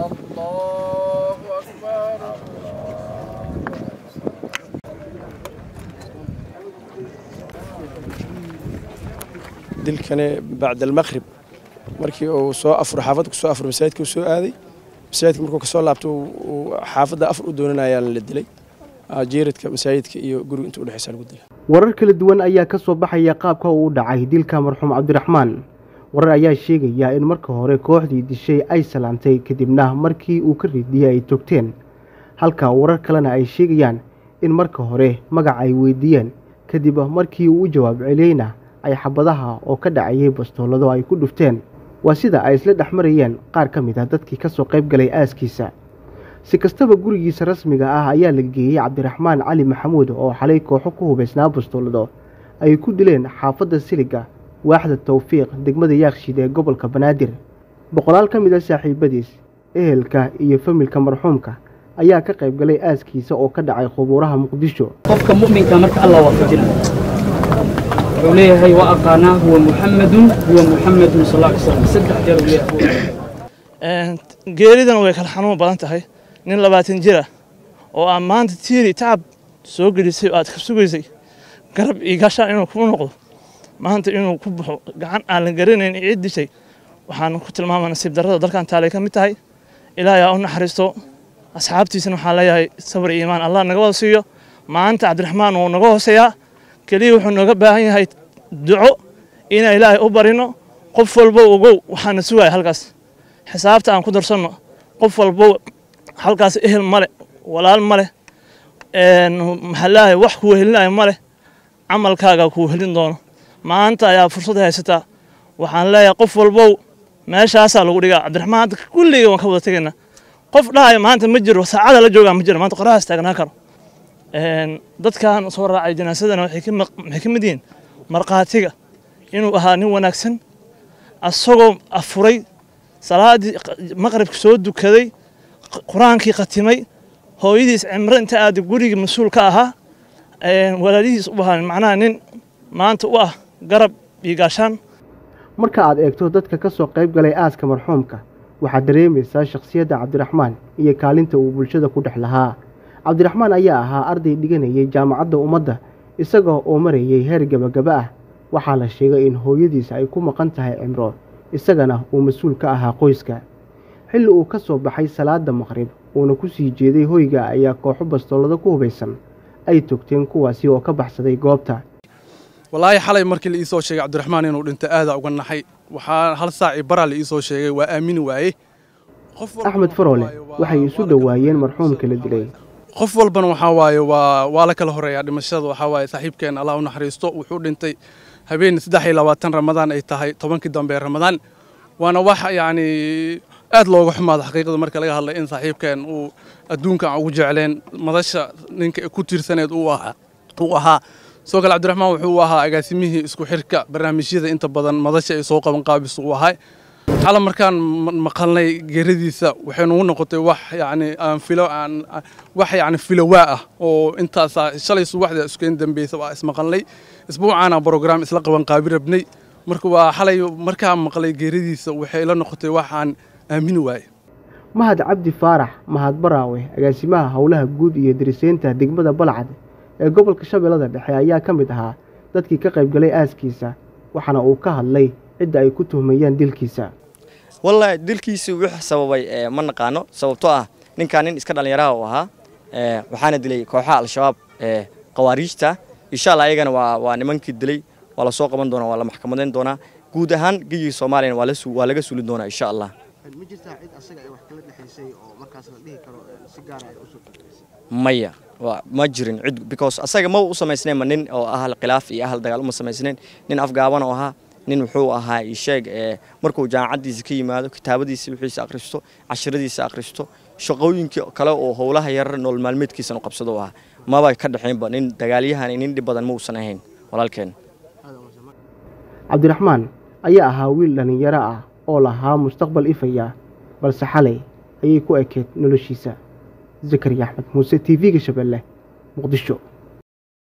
الله أكبر. dilkani bacda almaqrib markii uu soo afuro xaafadda ku soo afuro masaajidka uu soo aaday masaajidka markuu ka soo laabto xaafadda afur u doonanayaa la dilay jeeradka masaajidka iyo guriga inta u dhaxaysa lagu dilay warar kala duwan ayaa ka soo baxaya qaabka uu u dhacay dilka marxuum Cabdiraxmaan warar ayaa sheegaya in marka hore kooxdii dishay ay salaantay kadibna markii uu ka ridiyay ay togteen halka warar kalena ay sheegayaan in marka hore magac ay weydiiyeen kadib markii uu jawaab celiyayna ay xabadaha oo ka dhacayay bastoolado ay ku dhufteen waa sida ay isla dhaxmarayeen qaar ka mid ah dadkii ka soo qayb galay aaskiisa si kastaba gurigiisa rasmiga ah ayaa la geeyay Cabdiraxmaan Cali Maxamuud oo xalay kooxo ku hubaysnaa bastoolado ay ku dileen xaafadda Siliga waaxda Tawfiiq degmada Yaaqshiid ee gobolka Banaadir boqolaal ka mid ah saaxiibadiis ehelka iyo familka marxuumka ayaa ka qayb galay aaskiisa oo ka dhacay qubuuraha Muqdisho qofka mu'minka marka Allah waafajina وليه وأقانا هو محمد صلى الله عليه وسلم سدح جل وليه geeridan way kala xanuun badan tahay nin 20 jir ah oo maanta tiiri taab soo gelisay aad ka sugaysay garab igasha inuu ku noqdo maanta inuu ku baxo gacan aan la garanayn cid dishay waxaan ku tilmaamaa nasiib darrada dalkan taalay ka mid tahay ilaahay u naxariisto asxaabtiisana waxaa leeyahay sabir iyo iimaan Allah naga wada siiyo maanta Cabdiraxmaan uu naga hooseeyaa kaliya wuxuu nooga baahan yahay duco in ilaahay u barino qof walba ogow waxaan sugay halkaas xisaabta aan ku darsanno qof walba halkaas ehel male walaal male maxallaahay wax ku helinayo male amalkaaga ku helin doono maanta ayaa fursad haysataa waxaan leeyahay qof walba meeshaas lagu dhigaa Cabdiraxmaan kulliga waan ka wada tagayna qof dhahay maanta ma jiro saacada la jooga ma jiro maanta qoraas taagnaa karo dadkan soo raacay janaasadana waxay ka mid yihiin marqaatiga inuu ahaa nin wanaagsan asagoo afuray salaadii maqribka soo dukaday quraankii qatimay hooyadiis cimro inta aad guriga mas'uul ka ahaa walaalihiis u ahaa macnaha nin maanta u ah garab iyo gaashaan marka aad eegto dadka ka soo qayb galay aaska marxuumka waxaad dareemaysaa shakhsiyadda Cabdiraxmaan iyo kaalinta uu bulshada ku dhex lahaa Cabdiraxmaan ayaa ahaa arday dhiganayay jaamacadda ummadda isagoo oo marayay heer gabagaba ah waxaa la sheegay in hooyadiis ay ku maqan tahay cimro isagana uu mas'uul ka ahaa qoyska xilli uu ka soo baxay salaada maqrib uuna ku sii jeeday hoyga ayaa kooxo bastoolada ku hubaysan ay togteen kuwaasi oo ka baxsaday goobta والله حالي مركي اللي يسوي شيء عبد الرحمن إنه أنت هذا وقلنا حي وهل ساعي برا اللي يسوي شيء وآمن وعيه أحمد فرولة waxay isu dhawaayeen marxuumka la dilay qof walban waxa waaye waa la kala horeeyaa dhimashada waxa waaye saaxiibkeen Allah u naxariisto wuxuu dhintay habeen 23 Ramadaan ay tahay 10kii dambe Ramadaan waana wax yaani aad looga xumaado xaqiiqada marka laga hadlay in saaxiibkeen uu adduunka ugu jecleen madasha ninka ku tiirsaneed uu ahaa soo kale Cabdiraxmaan wuxuu ahaa agaasimihii isku xirka barnaamijyada inta badan madasha ay soo qaban qaabis uu ahaa حالا مركان مقالني جريديسا وحنو نقطة وح يعني فيلو عن وح يعني فيلواء أو أنت شلي سو واحدة سكين دنبي سواء اسم مقالني أسبوع أنا برنامج إسلاق وانقابير ابني مركوا حالي مركان مقالي جريديسا وحيلا نقطة وح عن أمين واي mahad cabdi faarax mahad baraawe agaasimaha howlaha guud iyo diriseynta degmada Balcad ee gobolka Shabeellada Dhexe ayaa ka mid ahaa dadkii ka qayb galay aaskiisa waxaana uu ka hadlay cid ay ku tuhmayaan dilkiisa wallahi dilkiisa wuxuu sababay ma naqaano sababtoo ah ninkan nin iska dhalinyaro ah ahaa waxaana dilay kooxaha al-shabaab qawaariijta insha Allah ayagana waa nimankii dilay wala soo qaban doona wala maxkamadeyn doona guud ahaan giyii Soomaaliyeed waa laga suulin doona insha Allah ma jirtaa cid asaga ay wax kala dhaxaysay oo markaas la dhihi karo si gaar ah u soo maya ma jirin cid because asaga ma u samaysneen nin oo ahal khilaaf iyo ahal dagaal uma samaysneen nin afgaaban oo ahaa nin wuxuu ahaa sheeg markuu jaamacadiisa ka yimaado kitaabadiisa wixiisa akhristo casharadiisa akhristo shaqooyinkii kale oo howlaha yar nolol maalmeedkiisa u qabsado ah maba ka dhaxaynba nin dagaalyahan nin dhib badan ma uusan ahayn walaalkeen Cabdiraxmaan ayaa ahaa wiil dhalinyaro ah oo lahaa mustaqbal ifaya balse xalay ayay ku ekeed noloshiisa Zakariya Axmed Muuse TV-ga Shabeelle Muqdisho